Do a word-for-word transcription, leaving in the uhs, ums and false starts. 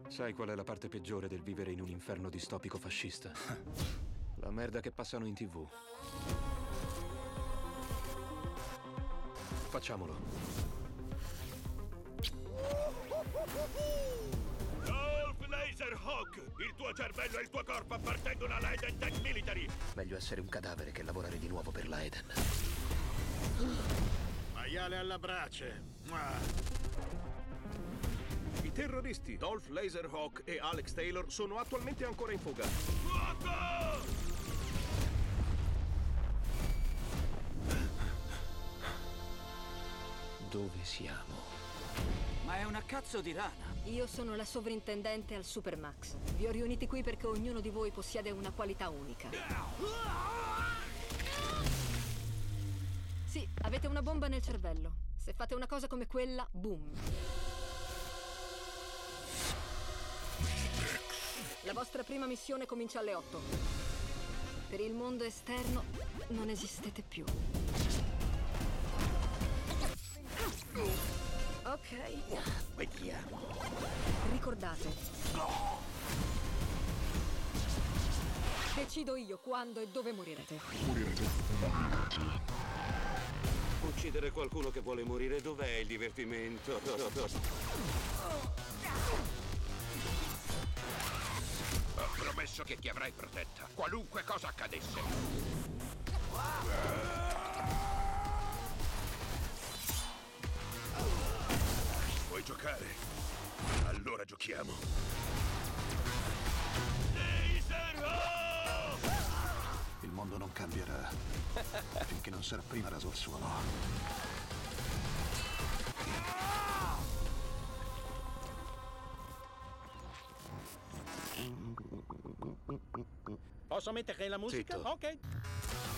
Sai qual è la parte peggiore del vivere in un inferno distopico fascista? La merda che passano in tivù. Facciamolo. Dolph Laserhawk! Il tuo cervello e il tuo corpo appartengono alla Eden Tech Military! Meglio essere un cadavere che lavorare di nuovo per la Eden. Maiale alla brace! I terroristi Dolph Laserhawk e Alex Taylor sono attualmente ancora in fuga. Fuoco! Dove siamo? Ma è una cazzo di rana! Io sono la sovrintendente al Supermax. Vi ho riuniti qui perché ognuno di voi possiede una qualità unica. Sì, avete una bomba nel cervello. Se fate una cosa come quella, boom. La vostra prima missione comincia alle otto. Per il mondo esterno non esistete più. Ok. Vediamo. Ricordate. Decido io quando e dove morirete. Uccidere qualcuno che vuole morire, dov'è il divertimento? Ho promesso che ti avrai protetta, qualunque cosa accadesse. Vuoi giocare? Allora giochiamo. Laserhawk! Il mondo non cambierà finché non sarà prima raso al suolo. Posso mettere la musica? Zitto. Ok.